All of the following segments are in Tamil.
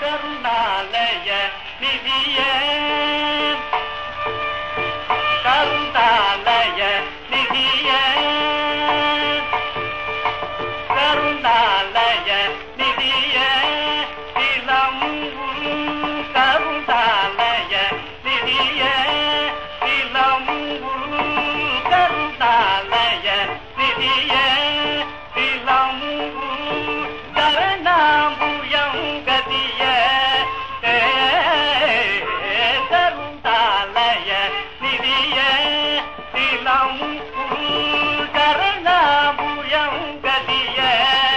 கருணாலய நிதியே கருணாலய நிதியே கருணாலய நிதியே இளம் கருணாலய நிதியே இளம் கருணாலய நிதியே இளம் கருணாம்புயம் கதியே கருணாலய நிதியே இளம் கருணாம்புயம் கதியே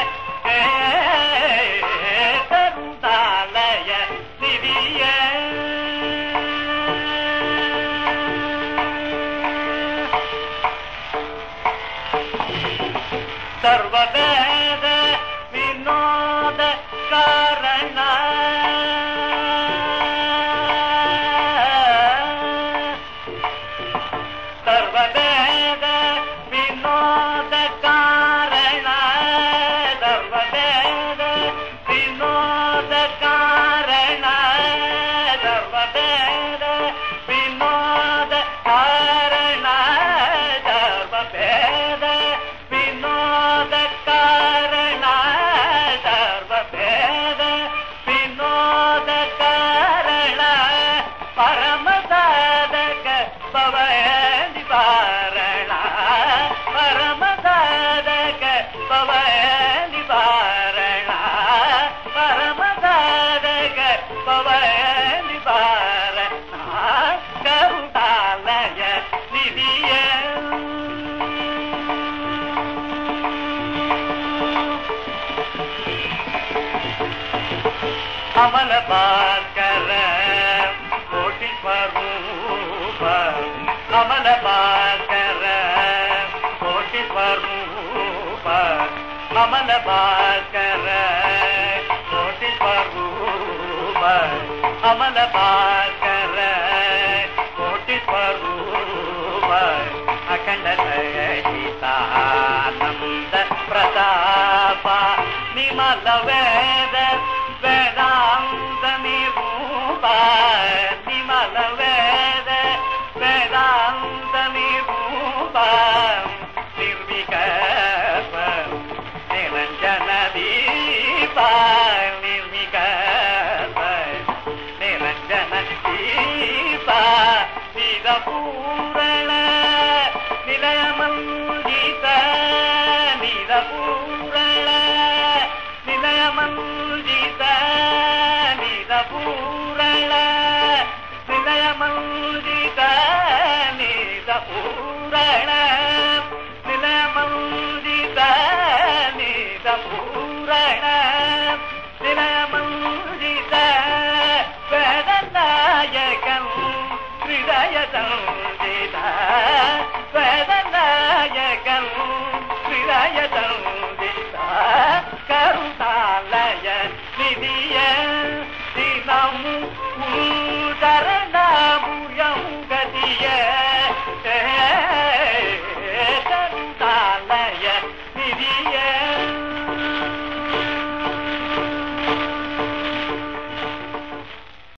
கருணாலய நிதியே சர்வவேத வினோத காரண சர்வவேத வினோத காரண சர்வவேத வினோத காரண சர்வவேத வினோத காரண சர்வவேத வினோத காரண சர்வவேத வினோத காரண பரமசாதக பவதி பாரண பரமசாதக பவதி பாரண பரமசாதக பவதி பாரண கருணாலய நிதியே அமல பாஸ்கர கோட்டி ஸ்வரூப அமல பாஸ்கர கோட்டி ஸ்வரூப அமல பாஸ்கர கோட்டி ஸ்வரூப அமல பாஸ்கர கோட்டி ஸ்வரூப அಖಂಡ சகிதானಂದ பிரதாப நிமல வேத வேதாந்த நிரூப நிமல வேத வேதாந்த நிரூப நிர்விகல்ப நிரஞ்சன தீப நிர்விகல்ப நிரஞ்சன தீப நிரபூரண நிலயமல்ஜித நிரபூரண நிலயமல்ஜித நிரபூரண நிலயமல்ஜித நிரபூரண நிலயமல்ஜித நிரபூரண நிலயமல்ஜித வேதநாயகம் ஹிருதய சஞ்சித வேதநாயகம் ஹிருதய சஞ்சித கருணாலய நிதியே